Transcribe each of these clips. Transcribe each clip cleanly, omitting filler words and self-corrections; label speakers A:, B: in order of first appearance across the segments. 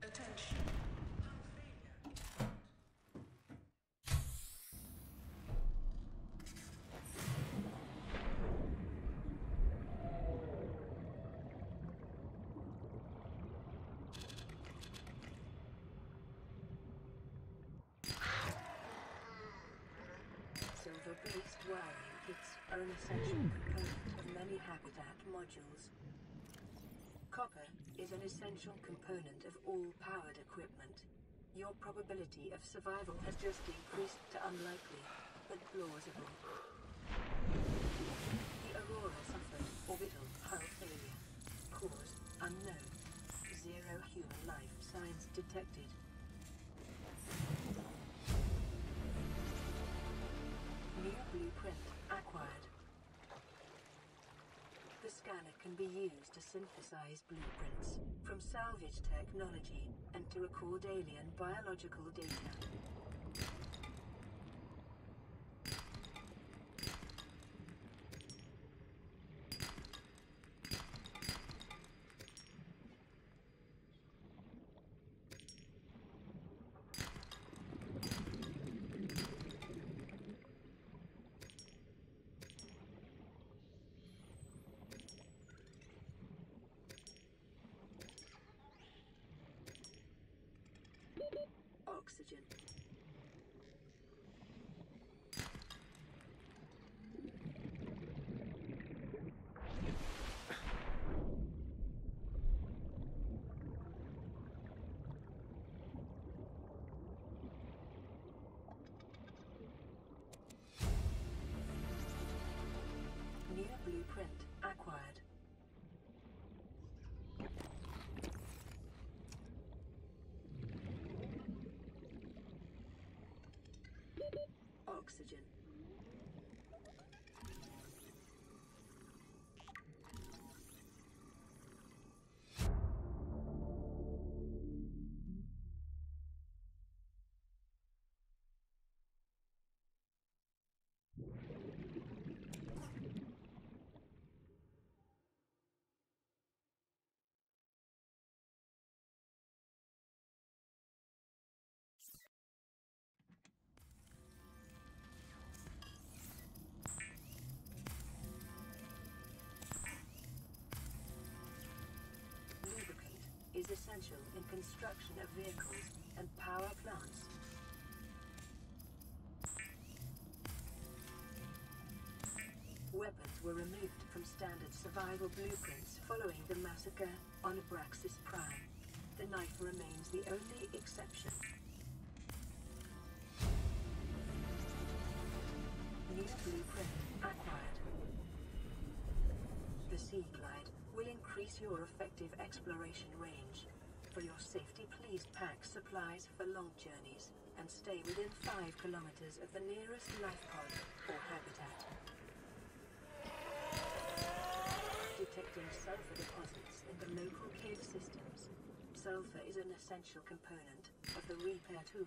A: Attention. Hull failure.
B: Silver-based wiring kits are an essential component of many habitat modules. Copper is an essential component of all powered equipment. Your probability of survival has just increased to unlikely, but plausible. The Aurora suffered orbital hull failure. Cause unknown. Zero human life signs detected. New blueprint acquired. The scanner can be used to synthesize blueprints from salvage technology and to record alien biological data. Oxygen. New blueprint acquired. Oxygen. Is essential in construction of vehicles and power plants. Weapons were removed from standard survival blueprints following the massacre on Abraxas Prime. The knife remains the only exception. New blueprint acquired. The Sea Glide will increase your effective exploration range. For your safety, please pack supplies for long journeys and stay within 5 kilometers of the nearest life pod or habitat. Detecting sulfur deposits in the local cave systems. Sulfur is an essential component of the repair tool.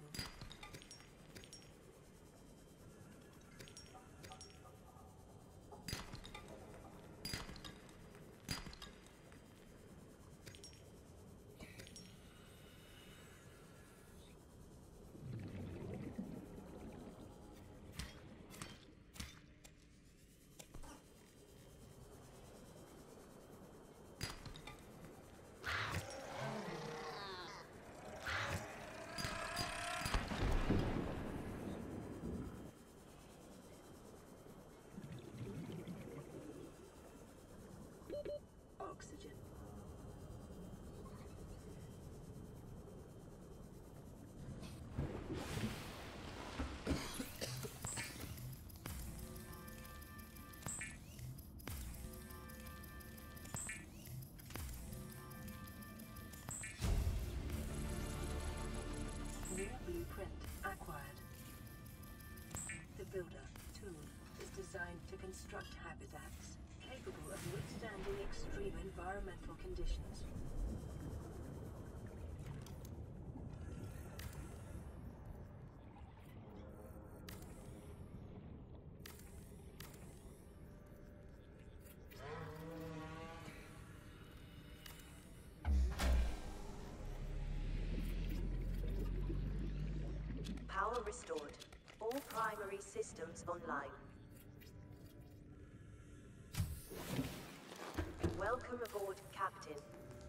B: Oxygen. New blueprint acquired. The Builder tool is designed to construct habitats capable of withstanding extreme environmental conditions.
C: Power restored. All primary systems online. Welcome aboard, Captain.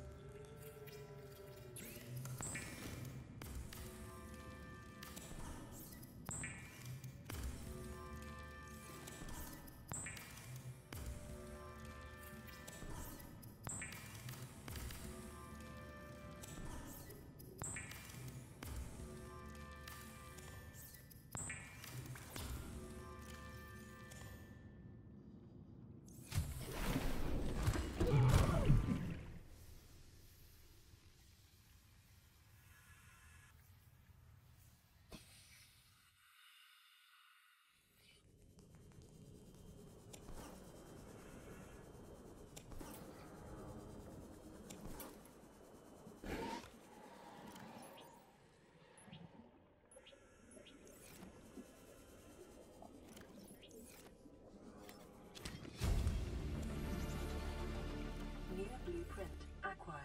B: Blueprint acquired.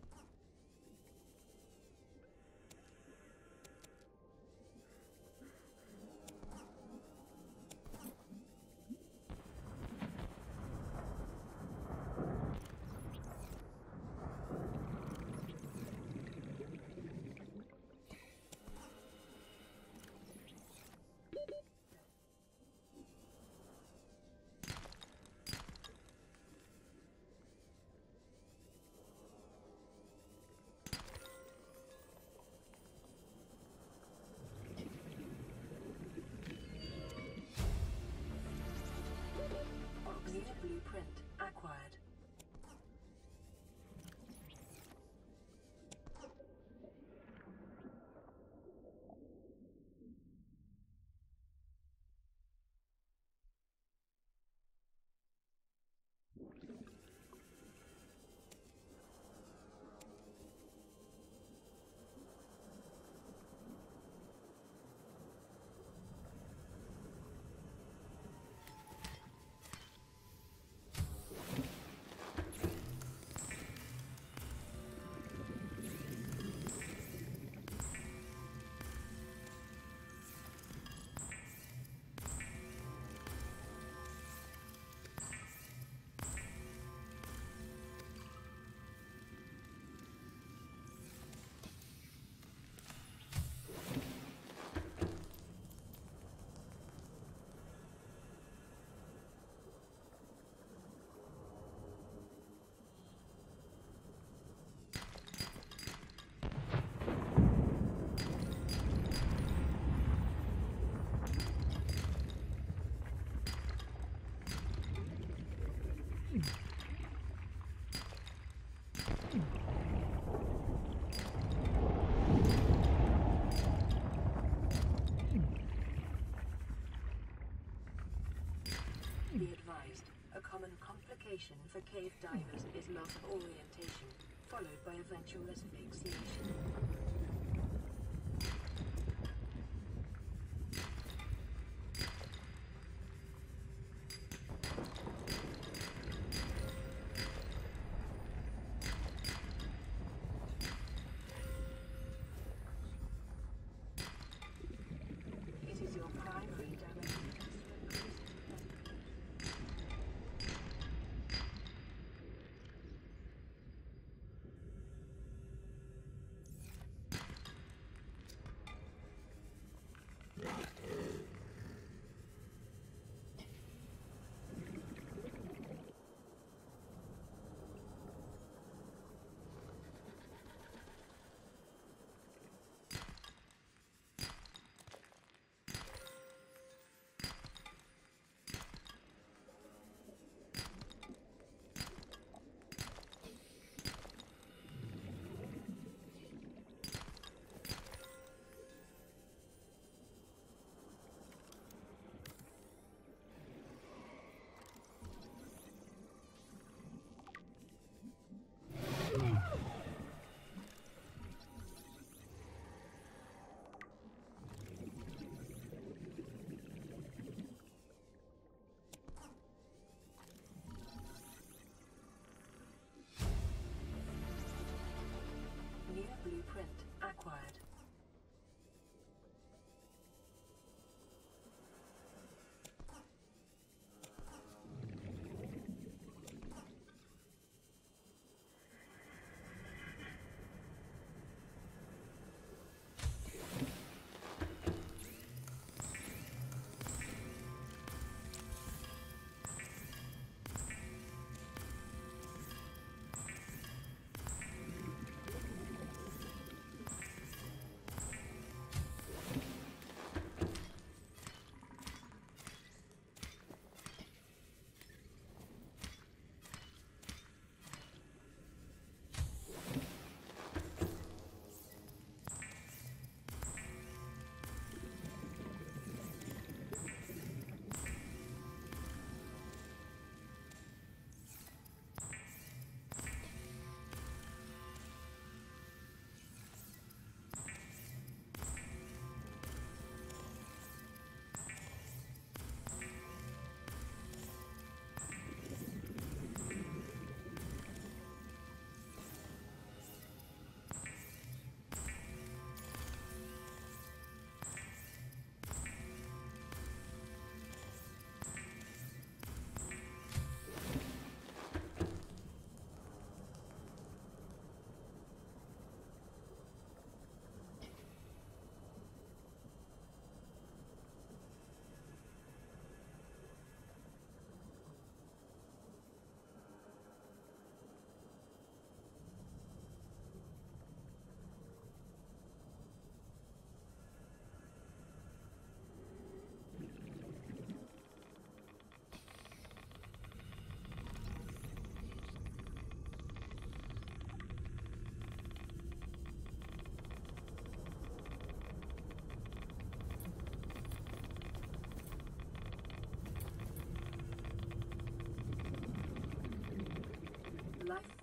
B: Blueprint acquired. Be advised, a common complication for cave divers is loss of orientation, followed by eventual asphyxiation. It is your primary direction.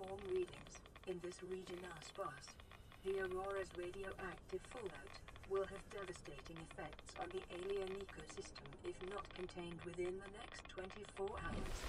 B: swarm readings in this region are sparse. The Aurora's radioactive fallout will have devastating effects on the alien ecosystem if not contained within the next 24 hours.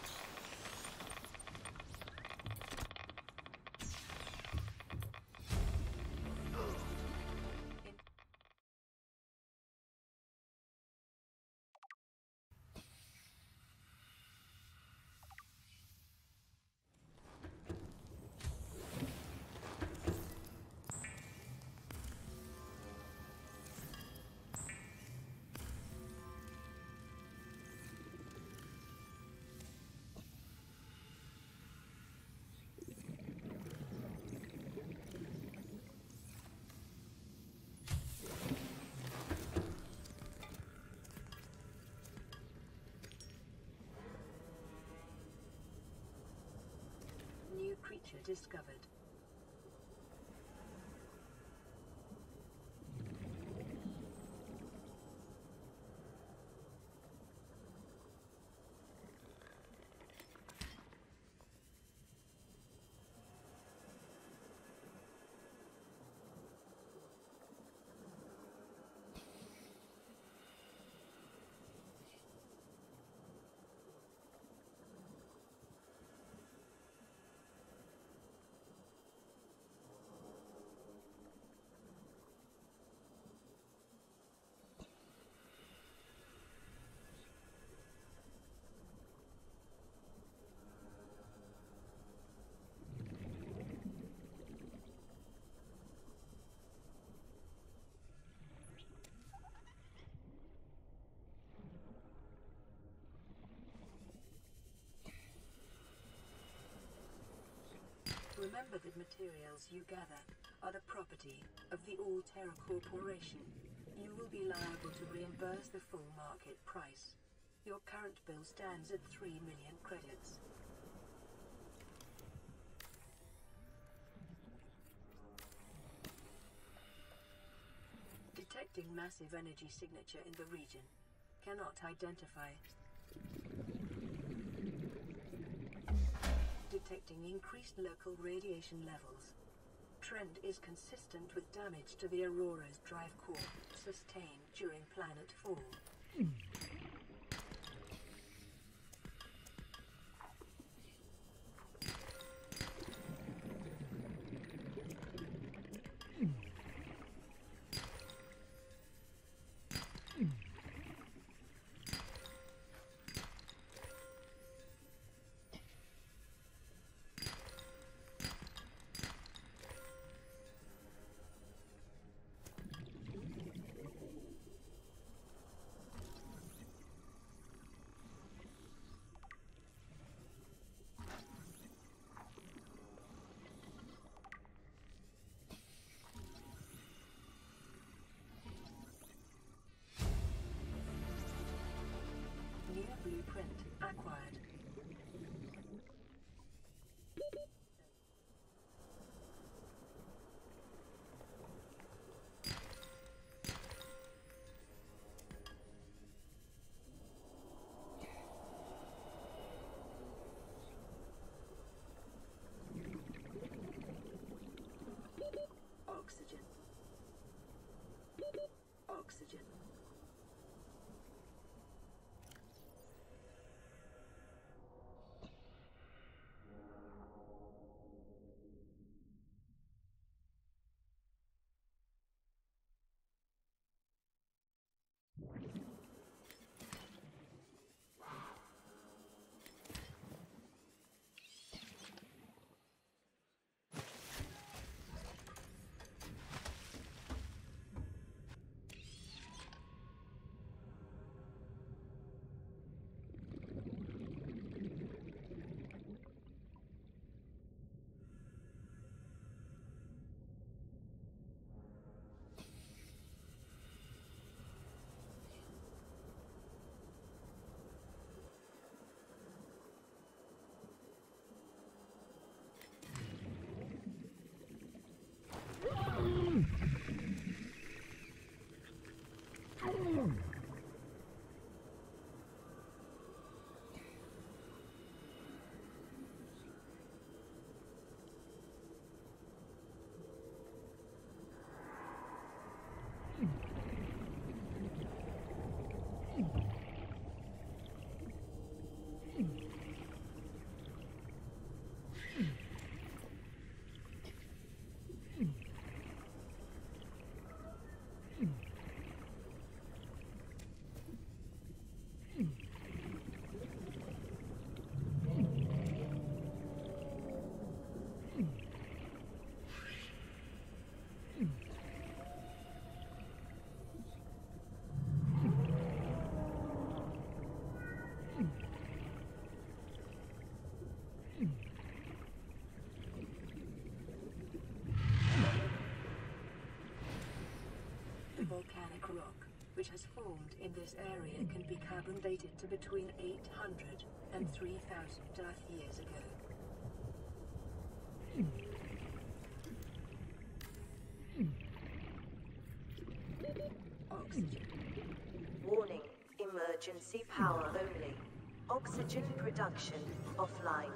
B: New creature discovered. Remember that materials you gather are the property of the All-Terra Corporation. You will be liable to reimburse the full market price. Your current bill stands at 3 million credits. Detecting massive energy signature in the region. Cannot identify. Detecting increased local radiation levels. Trend is consistent with damage to the Aurora's drive core, sustained during planet fall. New blueprint acquired. Oxygen. Oxygen. rock, which has formed in this area, can be carbon dated to between 800 and 3,000 Earth years ago. Oxygen.
C: Warning, emergency power only. Oxygen production offline.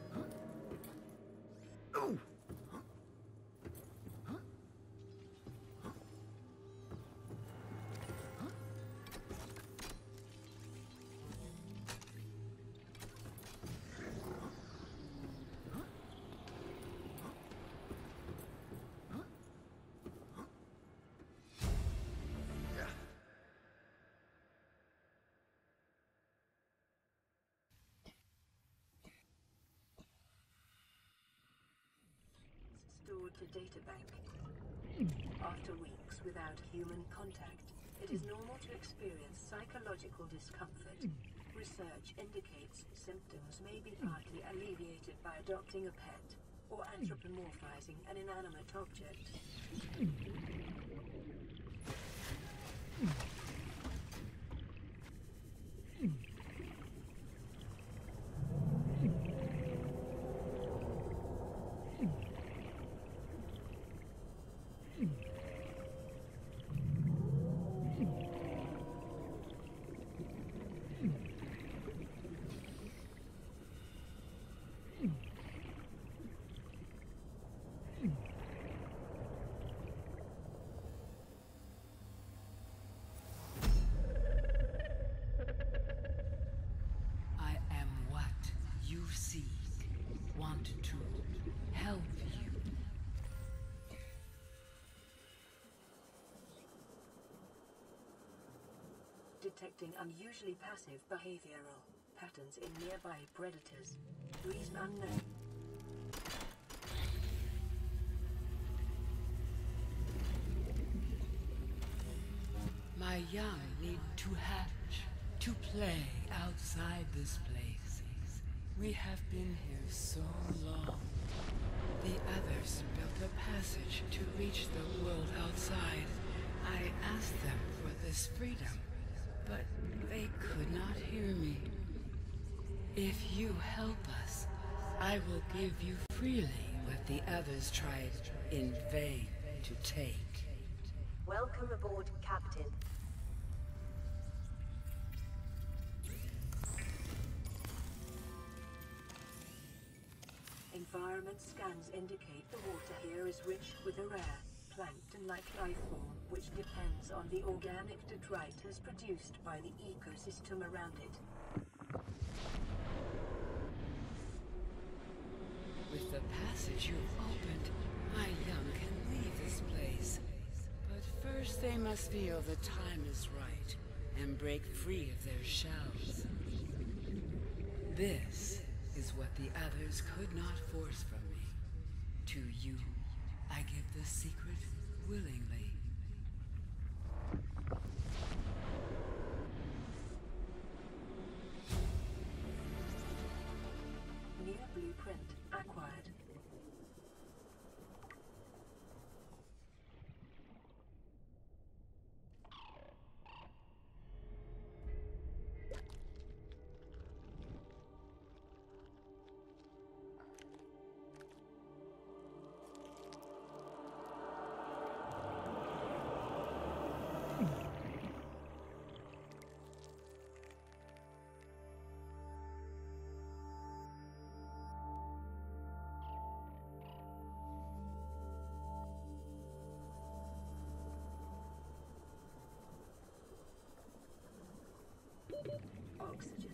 B: Stored to databank. After weeks without human contact, it is normal to experience psychological discomfort. Research indicates symptoms may be partly alleviated by adopting a pet or anthropomorphizing an inanimate object.
A: I am what you seek. Want to help you.
B: Detecting unusually passive behavioral patterns in nearby predators. Reason unknown.
A: My young need to hatch, to play outside this place. We have been here so long. The others built a passage to reach the world outside. I asked them for this freedom, but they could not hear me. If you help us, I will give you freely what the others tried in vain to take.
C: Welcome aboard, Captain.
B: Environment scans indicate the water here is rich with a rare plankton-like life form, which depends on the organic detritus produced by the ecosystem around it.
A: With the passage you've opened, my young can leave this place. But first they must feel the time is right and break free of their shells. This is what the others could not force from me. To you, I give the secret willingly.
B: New blueprint acquired. Oxygen.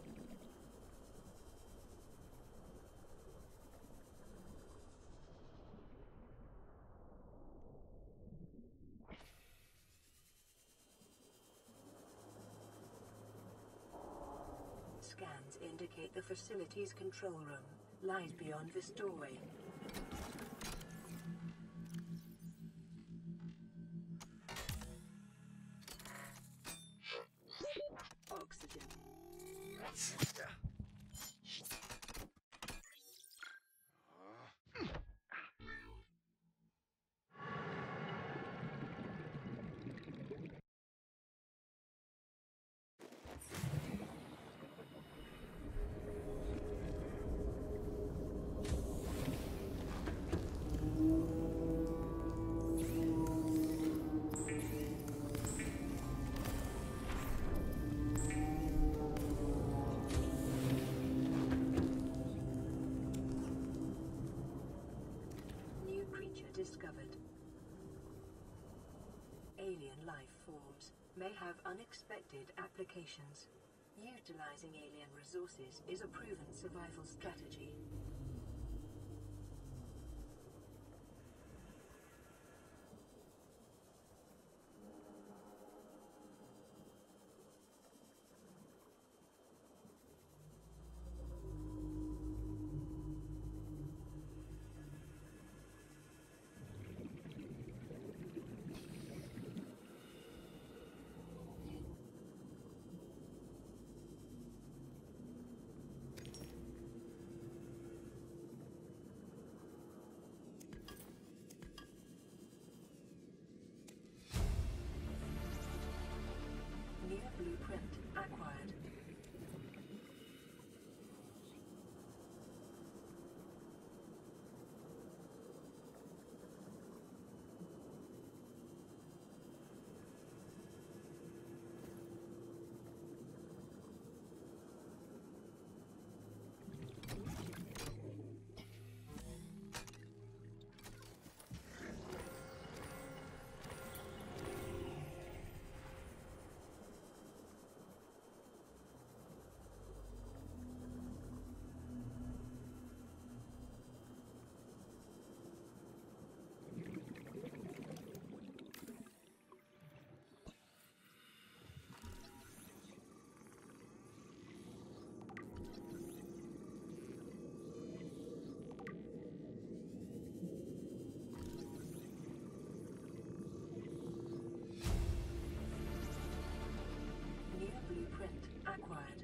B: Scans indicate the facility's control room lies beyond this doorway. Oxygen. may have unexpected applications. Utilizing alien resources is a proven survival strategy. Blueprint acquired. Blueprint acquired.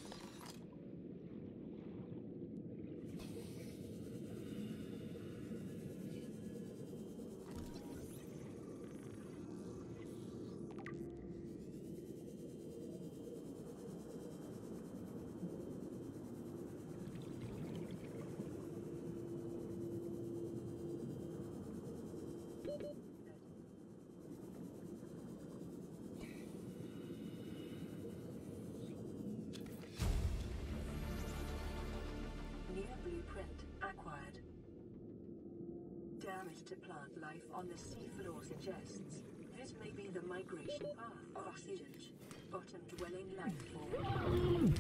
B: Blueprint acquired. Damage to plant life on the seafloor suggests this may be the migration path of oxygen, bottom-dwelling life form.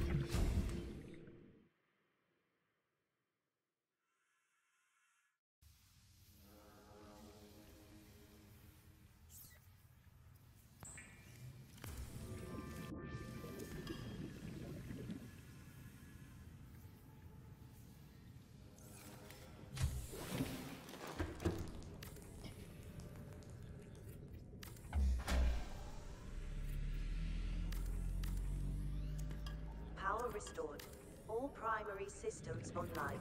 C: Power restored. All primary systems online.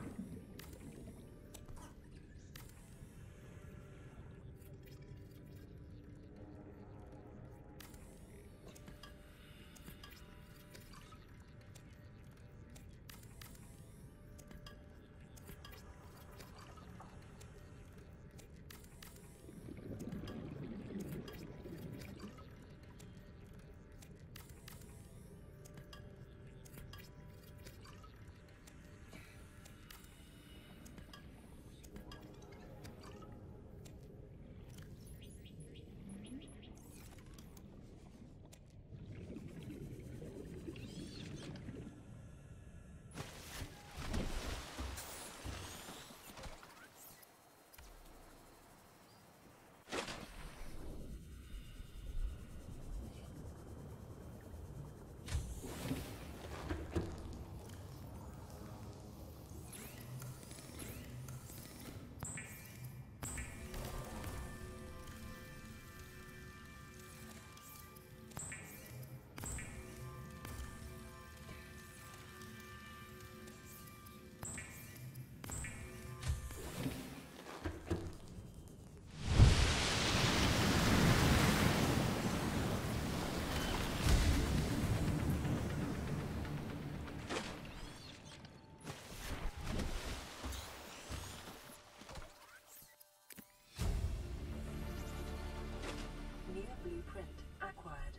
B: Blueprint acquired.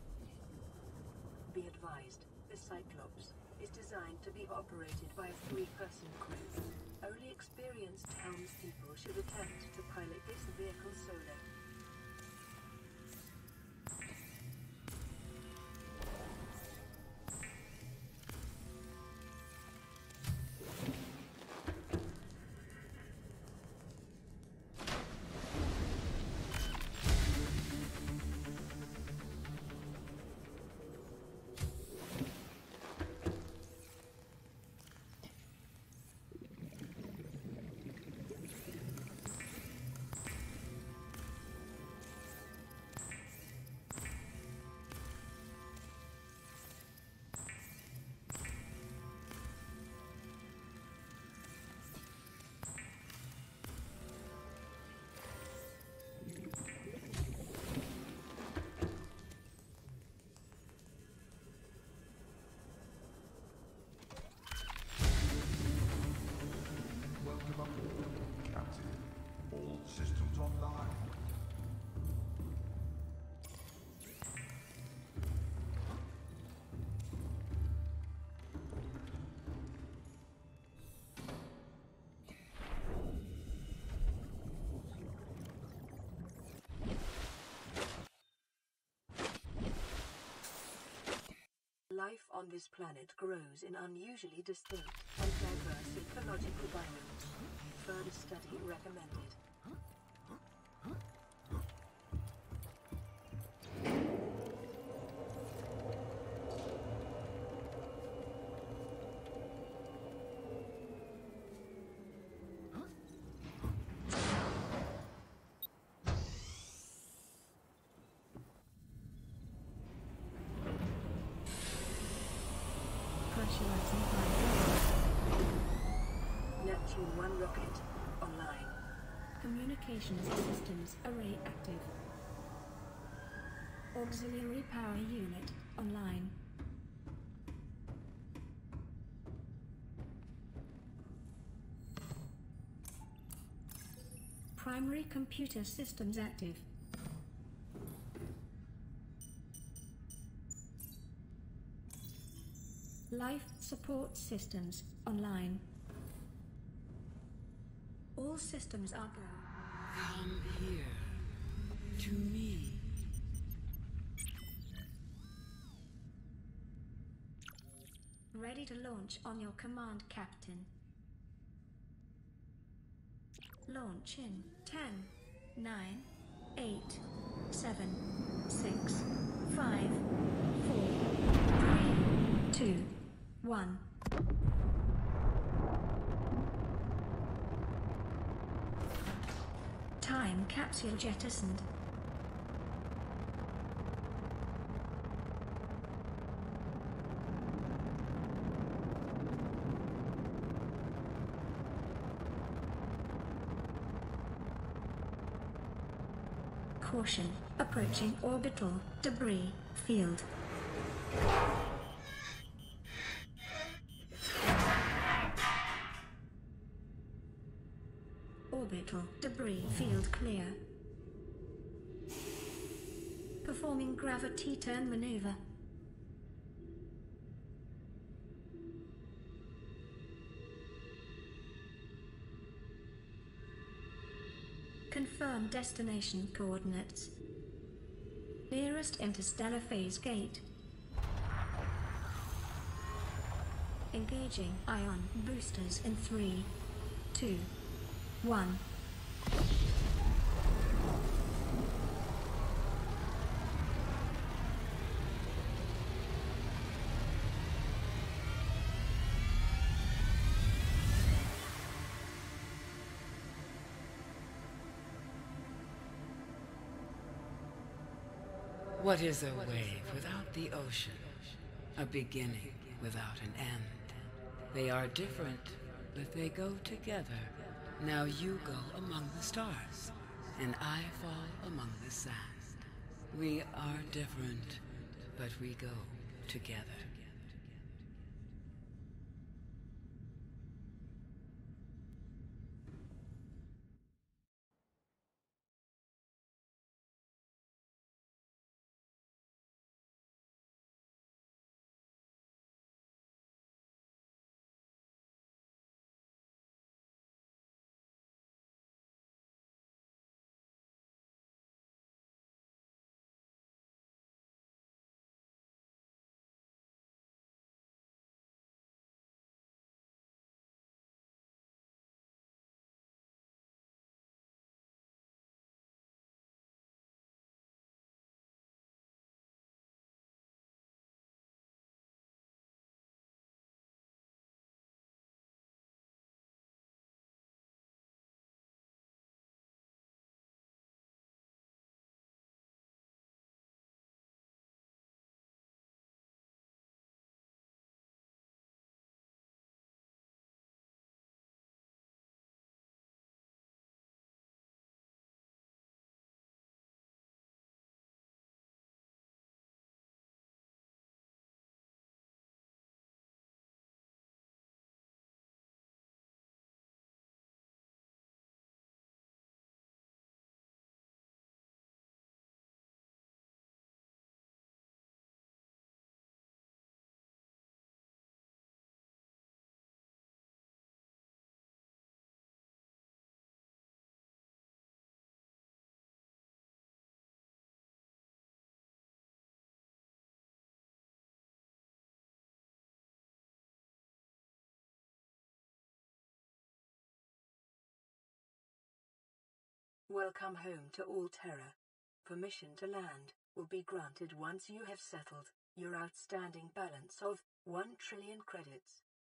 B: Be advised, the Cyclops is designed to be operated by a 3-person crew. Only experienced townspeople should attempt to pilot this vehicle solo. Life on this planet grows in unusually distinct and diverse ecological biomes. Further study recommended.
D: Pressurizing flight.
B: Neptune 1 rocket online.
D: Communications systems array active. Auxiliary power unit online. Primary computer systems active. Life support systems online. All systems are go.
A: Come here. To me.
D: Ready to launch on your command, Captain. Launch in 10, 9, 8, 7, 6, 5, 4, 3, 2, 1. Time capsule jettisoned. Caution, approaching orbital debris field. Orbital debris field clear. Performing gravity turn maneuver. Confirm destination coordinates. Nearest interstellar phase gate. Engaging ion boosters in 3, 2, 1.
A: What is a wave without the ocean? A beginning without an end. They are different, but they go together. Now you go among the stars, and I fall among the sand. We are different, but we go together.
B: Welcome home to Alterra. Permission to land will be granted once you have settled your outstanding balance of 1 trillion credits.